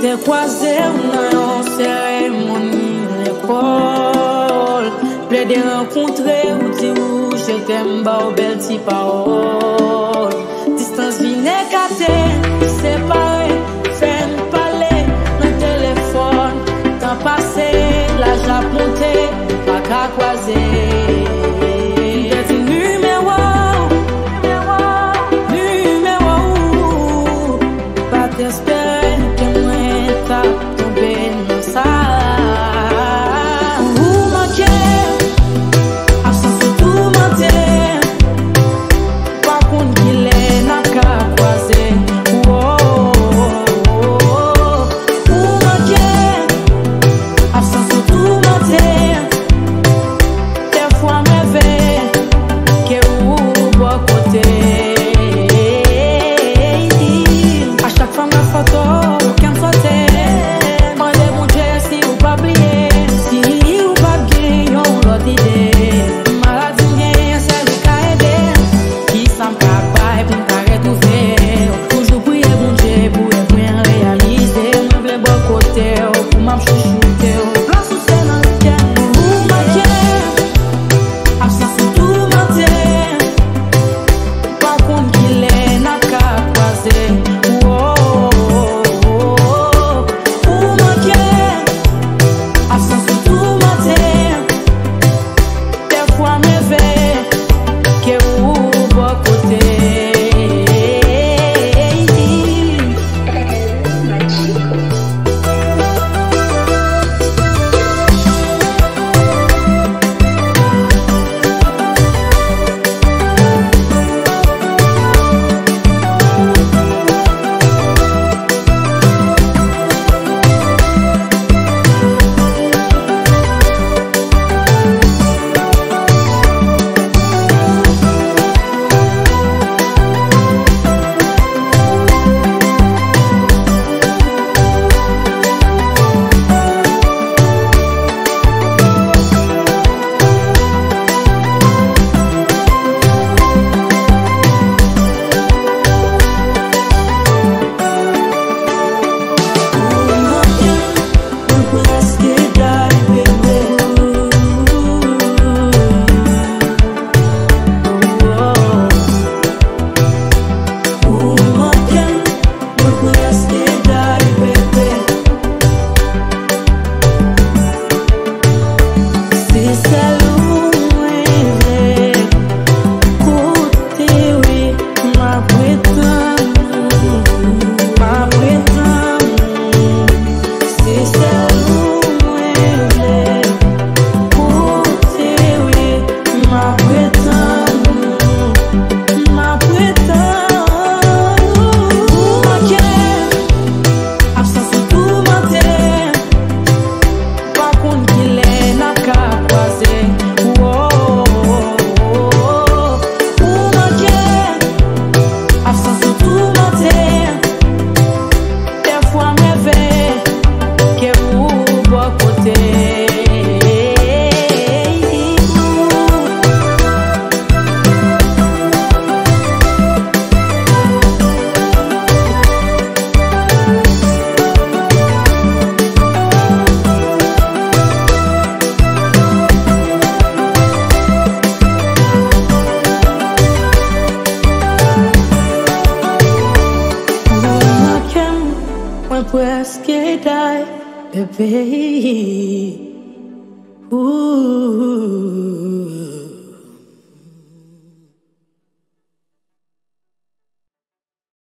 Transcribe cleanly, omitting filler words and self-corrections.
te croisé dans une cérémonie l'école. Près de rencontrer ou dire je t'aime, bah belle petite parole. Distance vine gâté, séparé, fait me parler dans téléphone. Temps passé, l'âge a monté, pas qu'à croiser. J'espère que moi t'as tombé dans ça. Vous manquez, absence tout mentir. Pas qu'on qu'il est n'a qu'à croiser. Vous manquez, absence tout mentir. Des fois m'éveille que vous bois côté. Aucun sauté, mandez mon Dieu si vous pas oublier, si vous pas gagner, on l'autre idée. Maladie bien, c'est le cas aider, qui s'en pas pour me retrouver. Toujours prier mon Dieu pour le bien réaliser. Moi je veux bon côté, pour m'en chouchouter. Place où c'est dans le cœur, vous manquez, absence tout mentir. Pas contre qu'il est n'a qu'à passer. Presque die, baby. Ooh.